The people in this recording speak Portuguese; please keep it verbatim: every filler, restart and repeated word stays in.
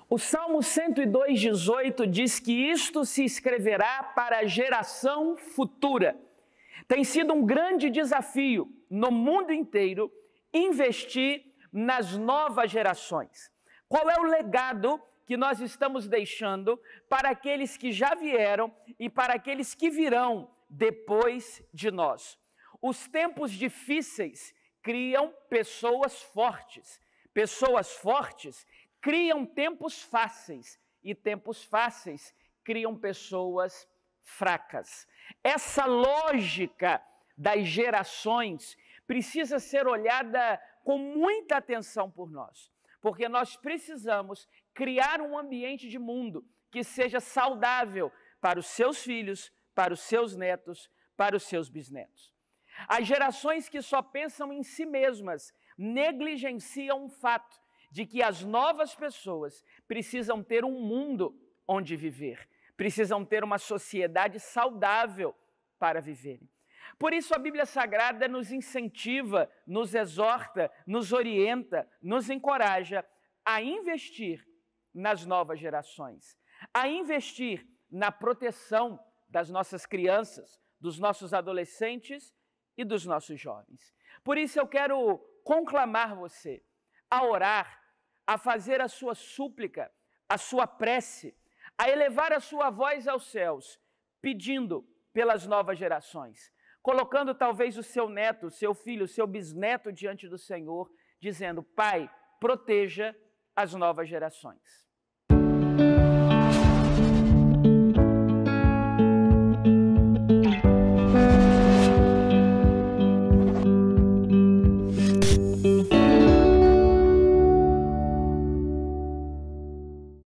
O Salmo cento e dois, dezoito diz que isto se escreverá para a geração futura. Tem sido um grande desafio no mundo inteiro investir nas novas gerações. Qual é o legado que nós estamos deixando para aqueles que já vieram e para aqueles que virão depois de nós? Os tempos difíceis criam pessoas fortes. Pessoas fortes criam tempos fáceis e tempos fáceis criam pessoas fracas. Essa lógica das gerações precisa ser olhada com muita atenção por nós, porque nós precisamos criar um ambiente de mundo que seja saudável para os seus filhos, para os seus netos, para os seus bisnetos. As gerações que só pensam em si mesmas negligenciam o fato de que as novas pessoas precisam ter um mundo onde viver, precisam ter uma sociedade saudável para viverem. Por isso a Bíblia Sagrada nos incentiva, nos exorta, nos orienta, nos encoraja a investir nas novas gerações, a investir na proteção das nossas crianças, dos nossos adolescentes e dos nossos jovens. Por isso eu quero conclamar você a orar, a fazer a sua súplica, a sua prece, a elevar a sua voz aos céus, pedindo pelas novas gerações, colocando talvez o seu neto, o seu filho, o seu bisneto diante do Senhor, dizendo: Pai, proteja as novas gerações.